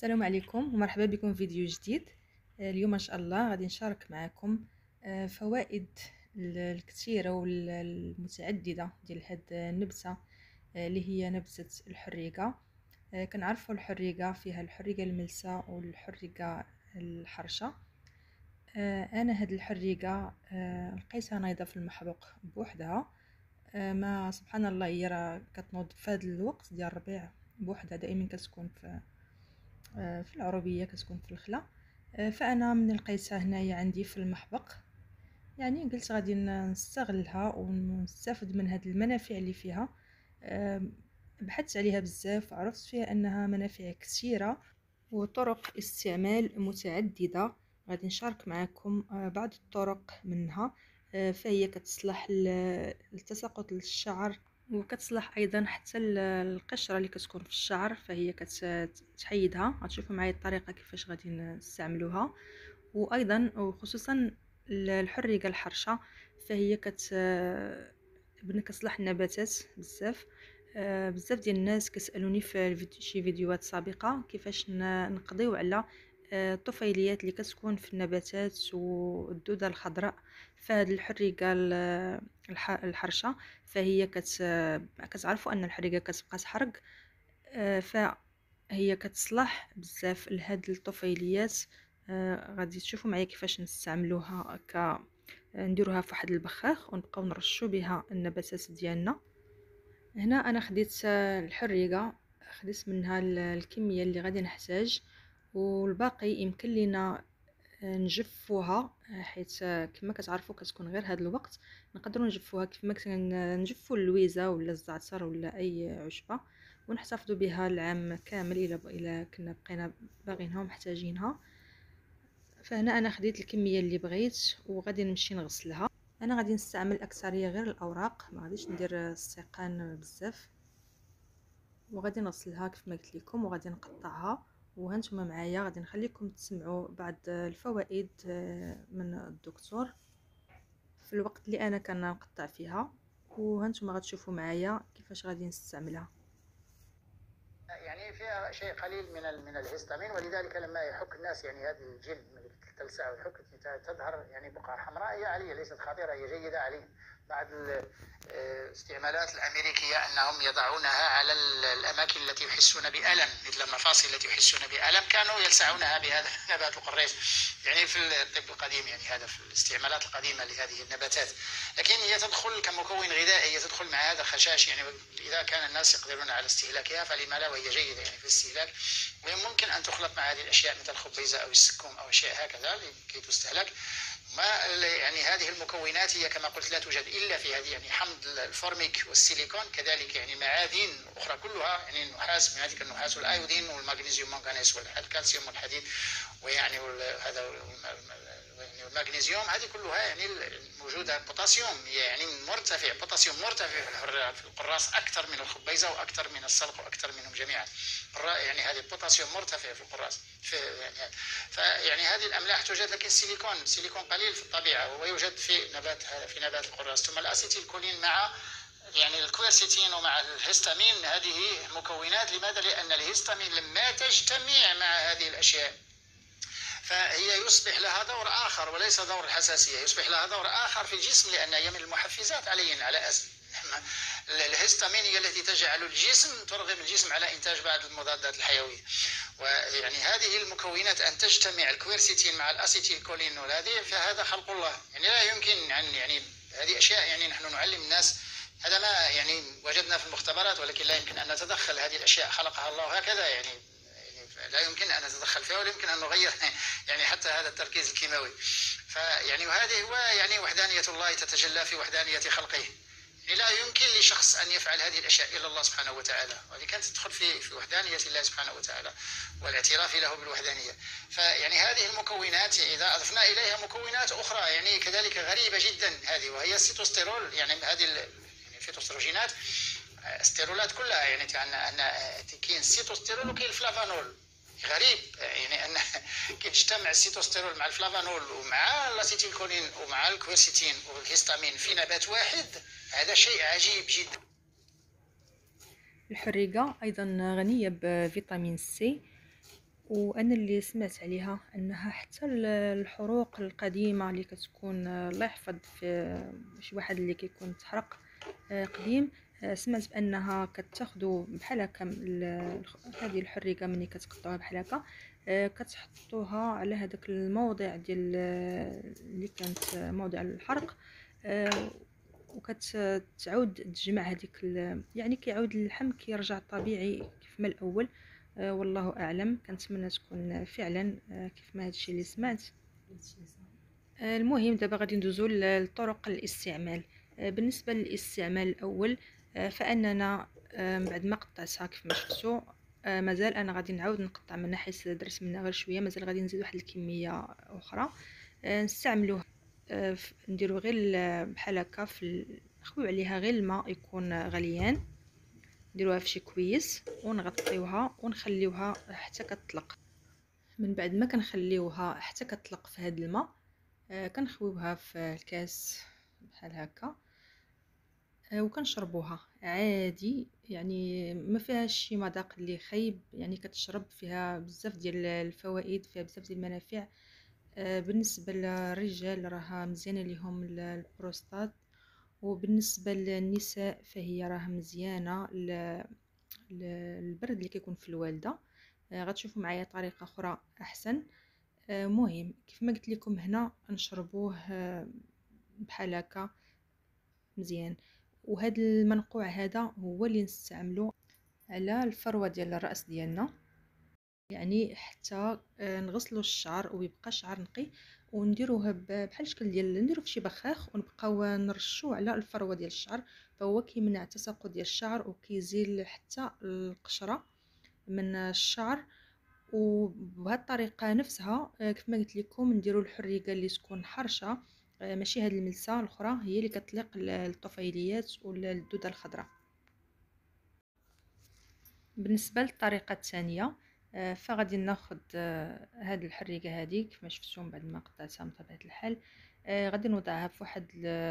السلام عليكم ومرحبا بكم في فيديو جديد. اليوم ان شاء الله غادي نشارك معكم فوائد الكثيره والمتعدده ديال هاد النبته، اللي هي نبته الحريقه. كنعرفوا الحريقه فيها الحريقه الملسه والحريقه الحرشه. انا هاد الحريقه لقيتها نايضه في المحروق بوحدها. ما سبحان الله، هي راه كتنوض في هذا الوقت ديال الربيع بوحدها، دائما كتكون في العربيه، كتكون في الخلا. فانا من لقيتها هنايا عندي في المحبق، يعني قلت غادي نستغلها ونستافد من هاد المنافع اللي فيها. بحثت عليها بزاف وعرفت فيها انها منافع كثيره وطرق استعمال متعدده. غادي نشارك معكم بعض الطرق منها. فهي كتصلح لتساقط الشعر، وكتصلح ايضا حتى القشره اللي كتكون في الشعر، فهي كتحيدها. غتشوفوا معايا الطريقه كيفاش غادي نستعملوها. وايضا وخصوصا الحريقه الحرشه، فهي كتصلح النباتات بزاف. بزاف ديال الناس كسالوني في شي فيديوهات سابقه كيفاش نقضيو على الطفيليات اللي كتكون في النباتات والدوده الخضراء. فهاد الحريقه الحرشه، فهي كتعرفوا ان الحريقه كتبقى تحرق. فهي كتصلح بزاف لهاد الطفيليات. غادي تشوفوا معايا كيفاش نستعملوها. نديروها في واحد البخاخ ونبقاو نرشوا بها النباتات ديالنا. هنا انا خديت الحريقه، خديت منها الكميه اللي غادي نحتاج، والباقي يمكن لينا نجفوها، حيت كما كتعرفوا كتكون غير هذا الوقت نقدروا نجفوها كيف ما نجفوا اللويزه ولا الزعتر ولا اي عشبه، ونحتفظوا بها العام كامل الى كنا بقينا باغينها ومحتاجينها. فهنا انا خديت الكميه اللي بغيت وغادي نمشي نغسلها. انا غادي نستعمل اكثريه غير الاوراق، ما غاديش ندير السيقان بزاف، وغادي نغسلها كيف ما قلت لكم وغادي نقطعها. وهانتوما معايا غادي نخليكم تسمعوا بعض الفوائد من الدكتور في الوقت اللي انا كنقطع فيها، وهانتوما غتشوفوا معايا كيفاش غادي نستعملها. يعني فيها شيء قليل من الهستامين، ولذلك لما يحك الناس يعني هذه الجلد من تلسع ويحك تظهر يعني بقع حمراء. هي عالية، ليست خطيرة، هي جيدة عليه. بعض الاستعمالات الأمريكية أنهم يضعونها على الأماكن التي يحسون بألم، مثل المفاصل التي يحسون بألم، كانوا يلسعونها بهذا نبات القريش، يعني في الطب القديم، يعني هذا في الاستعمالات القديمة لهذه النباتات. لكن هي تدخل كمكون غذائي، هي تدخل مع هذا الخشاش، يعني إذا كان الناس يقدرون على استهلاكها فلما لا، وهي جيدة يعني في الاستهلاك. وممكن أن تخلط مع هذه الأشياء مثل الخبيزة أو السكوم أو أشياء هكذا لكي تستهلك. ما يعني هذه المكونات هي كما قلت لا توجد الا في هذه، يعني حمض الفورميك والسيليكون، كذلك يعني معادن اخرى كلها، يعني النحاس، من هذه النحاس والايودين والمغنيسيوم والمنغنيز والكالسيوم والحديد، ويعني هذا المغنيسيوم، هذه كلها يعني موجوده. بوتاسيوم يعني مرتفع، بوتاسيوم مرتفع في القراص اكثر من الخبيزه واكثر من السلق واكثر منهم جميعا. يعني هذه البوتاسيوم مرتفع في القراص. فيعني هذه الاملاح توجد، لكن سيليكون قليل في الطبيعه، ويوجد في نبات القراص. ثم الاسيتيل كولين مع يعني الكويرسيتين ومع الهستامين، هذه مكونات. لماذا؟ لان الهستامين لما تجتمع مع هذه الاشياء فهي يصبح لها دور آخر وليس دور الحساسية، يصبح لها دور آخر في الجسم، لأن هي من المحفزات على أسل. الهستامين هي التي تجعل الجسم، ترغم الجسم على إنتاج بعض المضادات الحيوية. ويعني هذه المكونات أن تجتمع الكويرسيتين مع الأسيتيل كولين هذه، فهذا خلق الله، يعني لا يمكن أن يعني هذه أشياء يعني نحن نعلم الناس، هذا ما يعني وجدنا في المختبرات، ولكن لا يمكن أن نتدخل. هذه الأشياء خلقها الله هكذا، يعني لا يمكن أن نتدخل فيها، ولا يمكن أن نغير يعني حتى هذا التركيز الكيماوي. فيعني وهذه هو يعني وحدانية الله تتجلى في وحدانية خلقه. يعني لا يمكن لشخص أن يفعل هذه الأشياء إلا الله سبحانه وتعالى، وهذه كانت تدخل في وحدانية الله سبحانه وتعالى والاعتراف له بالوحدانية. فيعني هذه المكونات إذا أضفنا إليها مكونات أخرى يعني كذلك غريبة جدا هذه، وهي السيتوستيرول، يعني هذه يعني الفيتوستروجينات، الستيرولات كلها، يعني ان كاين السيتوستيرول وكاين الفلافانول. غريب يعني ان كيتجتمع السيتوستيرول مع الفلافانول ومع الاسيتيل كولين ومع الكويرسيتين والهستامين في نبات واحد، هذا شيء عجيب جدا. الحريقه ايضا غنيه بفيتامين سي، وانا اللي سمعت عليها انها حتى الحروق القديمه اللي كتكون الله يحفظ في شي واحد اللي كيكون تحرق قديم، سمعت بانها كتاخدو بحال هكا هذه الحريقه ملي كتقطعوها بحال هكا، كتحطوها على هذاك الموضع ديال اللي كانت موضع الحرق، وكتعاود تجمع هذيك يعني كيعاود اللحم كيرجع طبيعي كيف ما الاول. والله اعلم، كنتمنى تكون فعلا كيف ما هادشي اللي سمعت. المهم دابا غادي ندوزو لطرق الاستعمال. بالنسبه للاستعمال الاول، فاننا بعد ما قطعتها كيف ما شفتوا، مازال انا غادي نعاود نقطع منها حيت درت منها غير شويه، مازال غادي نزيد واحد الكميه اخرى نستعملوها. نديرو غير بحال هكا نخويو عليها غير الماء يكون غليان، نديروها في شي كويس ونغطيوها ونخليوها حتى كتطلق. من بعد ما كنخليوها حتى كتطلق في هذا الماء، كنخويوها في الكاس بحال هكا، وكنشربوها عادي، يعني ما فيهاش شي مذاق اللي خايب، يعني كتشرب فيها بزاف ديال الفوائد، فيها بزاف ديال المنافع. بالنسبه للرجال راه مزيانه ليهم البروستات، وبالنسبه للنساء فهي راه مزيانه البرد اللي كيكون في الوالده. غتشوفوا معايا طريقه اخرى احسن. مهم كيف ما قلت لكم هنا نشربوه بحال هكا مزيان. وهذا المنقوع هذا هو اللي نستعملو على الفروه ديال الراس ديالنا، يعني حتى نغسلوا الشعر ويبقى الشعر نقي، ونديروه بحال الشكل ديال نديرو في شي بخاخ ونبقاو نرشوه على الفروه ديال الشعر، فهو كيمنع تساقط ديال الشعر وكيزيل حتى القشره من الشعر. وبهذه الطريقه نفسها كيف ما قلت لكم نديرو الحريقه اللي تكون حرشه، ماشي هاد الملسه الاخرى هي اللي كتليق الطفيليات ولا الدوده الخضراء. بالنسبه للطريقه الثانيه، فغادي ناخذ هاد الحريقه هذه كيف ما شفتوا بعد ما قطعتها بطبيعه الحال، غادي نوضعها في واحد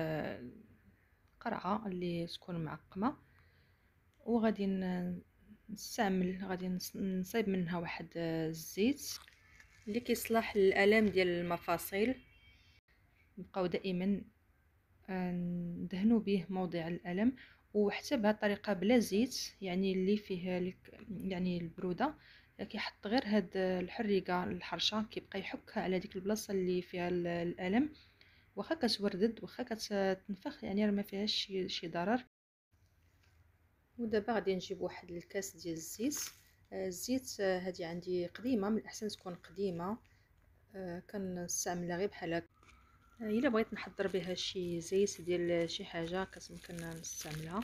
القرعه اللي تكون معقمه، وغادي نستعمل غادي نصيب منها واحد الزيت اللي كيصلح للالام ديال المفاصل. نبقاو دائما ندهنوا به موضع الالم، وحتى بهذه الطريقه بلا زيت، يعني اللي فيه يعني البروده كيحط غير هاد الحريقه الحرشه كيبقى يحكها على ديك البلاصه اللي فيها الالم، واخا كتوردد واخا كتنفخ، يعني راه ما فيهاش شي ضرر. ودابا غادي نجيب واحد الكاس ديال الزيت. الزيت هذه عندي قديمه، من الاحسن تكون قديمه، كنستعملها غير بحال هكا. الا بغيت نحضر بها شي زيت ديال شي حاجه كنمكن نستعملها.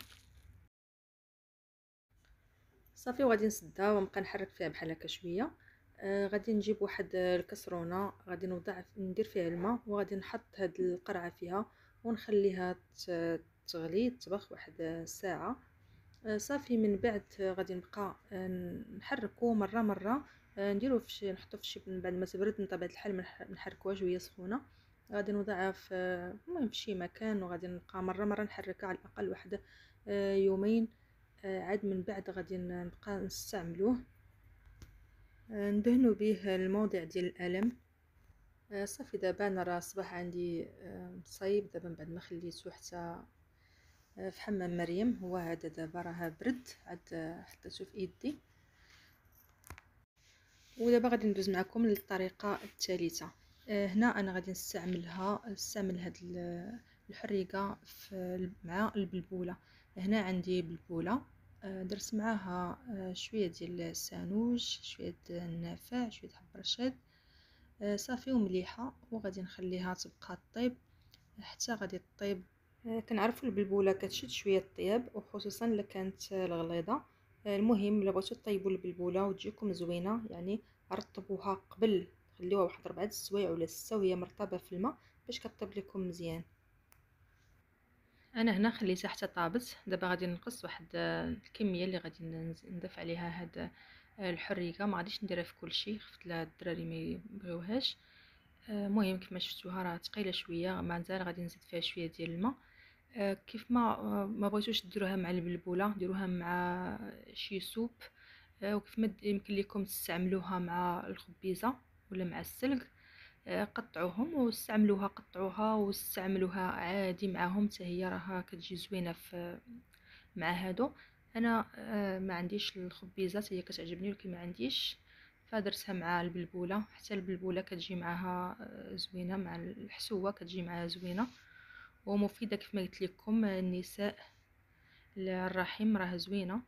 صافي وغادي نسدها ونبقى نحرك فيها بحال هكا شويه. غادي نجيب واحد الكسرونه، غادي ندير فيها الماء، وغادي نحط هاد القرعه فيها ونخليها تغلي تطبخ واحد ساعه. صافي من بعد غادي نبقى نحركو مره مره، نديرو نحطو في شي، من بعد ما تبرد من طبيعه الحال نحركوها شويه سخونه، غادي نوضعها في المهم في شي مكان، وغادي نبقى مره مره نحركها على الاقل واحد يومين. عاد من بعد غادي نبقى نستعملوه، ندهنو به الموضع ديال الالم. صافي دابا انا راه اصبح عندي مصايب دابا من بعد ما خليته حتى في حمام مريم، هو هذا دابا راه برد، عاد حطيته في يدي. ودابا غادي ندوز معكم للطريقه الثالثه. هنا انا غادي نستعمل هاد الحريقه مع البلبوله. هنا عندي بلبوله، درت معاها شويه ديال السانوج، شويه النافع، شويه حب رشاد، صافي ومليحه، وغادي نخليها تبقى طيب حتى غادي طيب. كنعرفوا البلبوله كتشد شويه الطياب، وخصوصا الا كانت الغليظه. المهم الا بغيتو طيبوا البلبوله وتجيكم زوينه، يعني رطبوها قبل، خليوها واحد 4 سوايع ولا 6 وهي مرطبه في الماء باش كطيب لكم مزيان. انا هنا خليتها حتى طابت. دابا غادي نقص واحد الكميه اللي غادي نضيف عليها هاد الحريقه، ما غاديش نديرها في كلشي، خفت لا الدراري ما يبغيوهاش. المهم كما شفتوها راه ثقيله شويه، مازال غادي نزيد فيها شويه ديال الماء. كيف ما بغيتوش ديروها مع البلبوله، ديروها مع شي سوب، وكيف ما يمكن لكم تستعملوها مع الخبيزة ولا مع السلق. قطعوهم واستعملوها، قطعوها واستعملوها عادي معاهم حتى هي راها كتجي زوينه في مع هادو. انا ما عنديش الخبيزات، هي كتعجبني ولكن ما عنديش، فدرتها مع البلبوله. حتى البلبوله كتجي معاها زوينه، مع الحسوه كتجي معاها زوينه ومفيده كيف ما قلت لكم. النساء الرحم راه زوينه.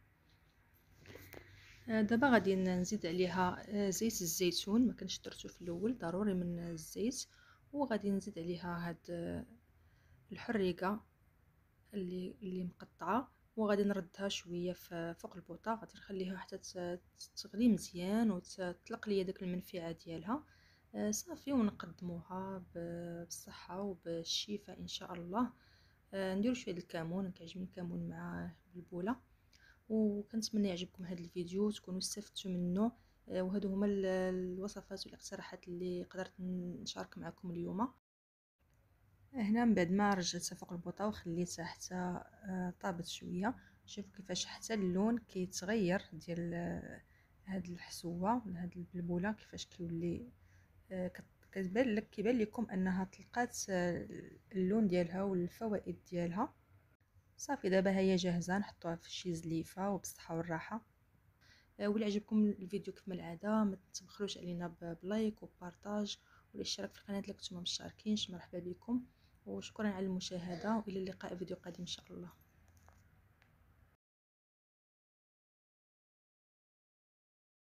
دابا غادي نزيد عليها زيت الزيتون، ما كنتش درتو في الاول، ضروري من الزيت. وغادي نزيد عليها هاد الحريقه اللي مقطعه، وغادي نردها شويه فوق البوطه. غادي نخليها حتى تغلي مزيان وتطلق ليا داك المنفعه ديالها. صافي، ونقدموها بالصحه وبالشفاء ان شاء الله. نديرو شويه الكمون، كيعجبني الكمون مع البلبوله. وكنتمنى يعجبكم هذا الفيديو وتكونوا استفدتوا منه. وهادو هما الوصفات والاقتراحات اللي قدرت نشارك معكم اليوم. هنا من بعد ما رجعتها فوق البوطه وخليتها حتى طابت شويه، شوفوا كيفاش حتى اللون كيتغير ديال هاد الحسوه ولا هاد البلبوله، كيفاش كيولي كتبان لك، كيبان لكم انها طلقات اللون ديالها والفوائد ديالها. صافي دابا هي جاهزه، نحطوها في شي زليفه وبالصحه والراحه. ولا عجبكم الفيديو كما العاده ما تبخلوش علينا بلايك وبارطاج والاشتراك في القناه الا كنتم مشتركينش. مرحبا بكم وشكرا على المشاهده، والى اللقاء فيديو قادم ان شاء الله.